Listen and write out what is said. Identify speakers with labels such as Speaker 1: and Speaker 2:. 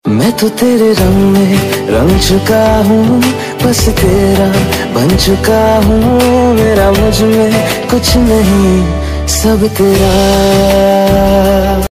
Speaker 1: मैं तो तेरे रंग में रंग चुका हूँ, बस तेरा बन चुका हूँ। मेरा मुझ में कुछ नहीं, सब तेरा।